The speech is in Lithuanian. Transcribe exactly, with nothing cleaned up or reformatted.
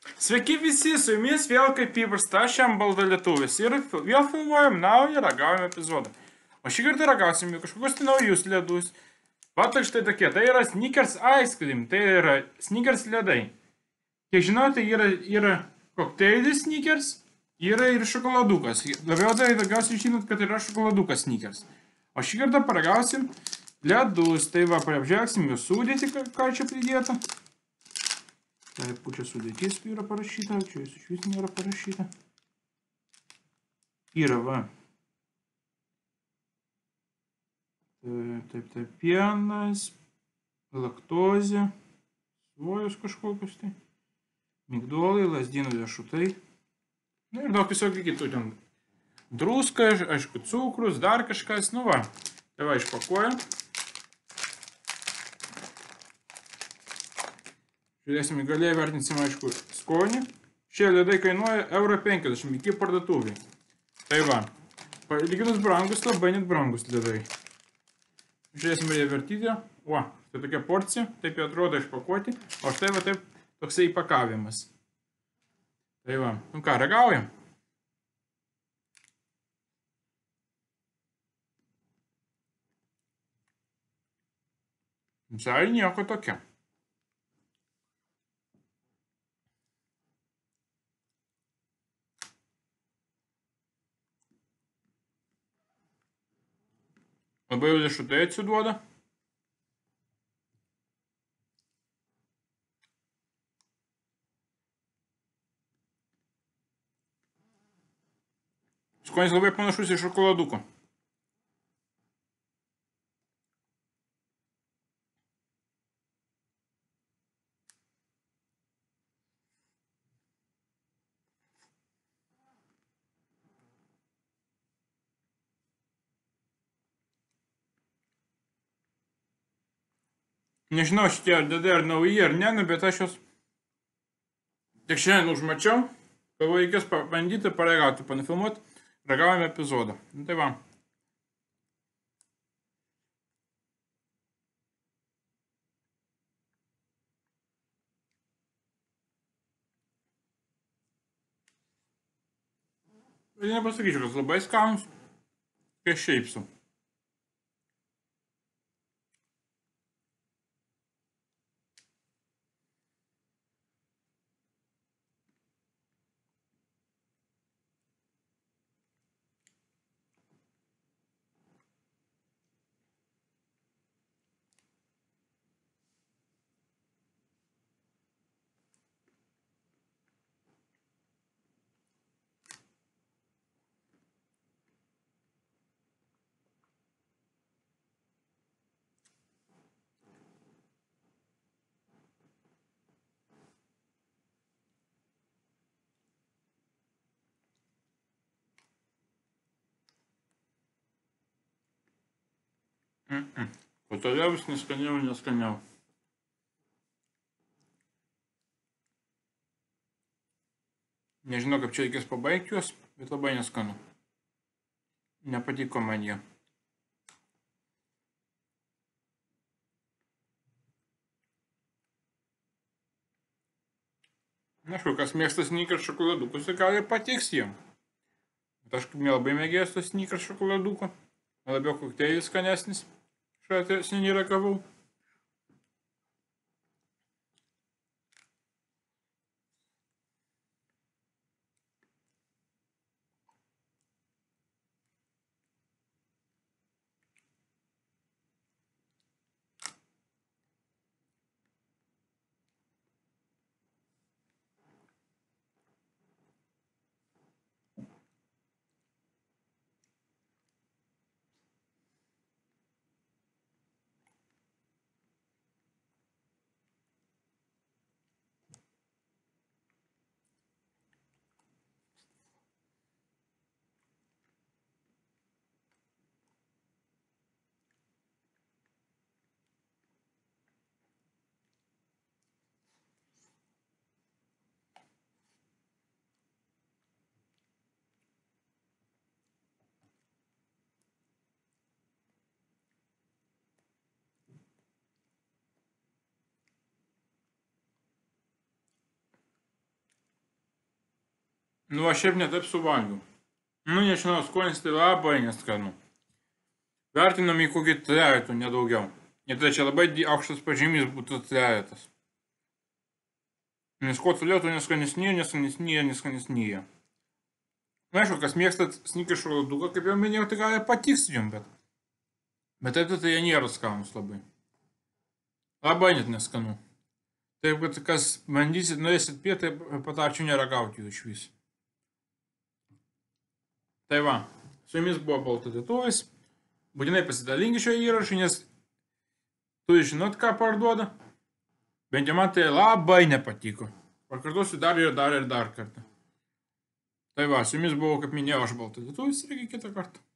Sveiki visi, su jumis vėl kaip įprasta, aš jam balda lietuvis ir vėl filmuojam naują ragaujam epizodą. O šį kartą ragausim kažkokius tai naujus ledus. Vat štai tokie, tai yra Snickers Ice Cream, tai yra Snickers ledai. Kiek žinau, tai yra, yra kokteilis Snickers, yra ir šokoladukas. Labiau tai daugiausiai žinot, kad yra šokoladukas Snickers. O šį kartą paragausim ledus, tai va, apžvelgsim jų sudėtį, ką čia pridėta. Taip, čia sudėtis yra parašyta, čia jis iš vis nėra parašyta. Yra, va. Taip, taip, pienas, laktozė, svojus kažkokius tai, migdolai, lazdynų riešutai. Na ir daug visokių kitų ten. Druska, aišku, cukrus, dar kažkas, nu va. Tai va, išpakuojam. Žiūrėsime, galiai vertinsim, aišku, skonį. Šie ledai kainuoja eurą penkiasdešimt iki parduotuviai. Tai va, palyginus brangus, labai net brangus ledai. Žiūrėsime jie vertyti. O, tai tokia porcija, taip jie atrodo išpakuoti. O štai va taip toksai įpakavimas. Tai va, nu ką, ragaujam? Visai nieko tokia. Labai jau riešutai atsiduoda. Skonis labai panašus į šokoladuką. Nežinau, šitie ledai ar nauji ar ne, nu, bet aš juos tik šiandien užmačiau. Galvoju, reikės pabandyti paragauti, panafilmuoti. Ragaujame epizodą. Nu, tai va. Bet nepasakyčiau, kad labai skanus. Kai šiaip su. Mm-mm. O toliau vis neskaniau, neskaniau. Nežinau, kaip čia reikės pabaigti juos, bet labai neskanu. Nepatiko man jie. Aišku, kas mėgsta Snickers šokoladukus, tai gal ir patiks jiem. Bet aš kaip nelabai mėgėjęs to Snickers šokoladuko. Labiau kokteilis skanesnis. Šiuo seniai ragavau. Nu, aš šiaip netaip suvalgiau. Nu, nežinau, skonis tai labai neskanu. Vertinam į kokį trejetą, nedaugiau. Ir tai čia labai aukštas pažymys būtų trejetas. Nes kuo toliau, to neskanesnėje, neskanesnėje, neskanesnėje. Na, aišku, kas mėgstat snickers šokoladuką, kaip jau minėjau, tai gali patiks jums, bet... Bet taip tai jie nėra skanus labai. Labai net neskanu. Taip, kad kas bandysit, norėsit pie, tai patarčiau neragauti jų iš vis. Tai va, su jumis buvo Baltų lietuvės. Būtinai pasidalinkite šio įrašą, nes tu žinot, ką parduoda. Bent jau man tai labai nepatiko. Pakartosiu dar ir dar ir dar kartą. Tai va, su jumis buvo, kaip minėjau, aš Baltų lietuvės ir iki kitą kartą.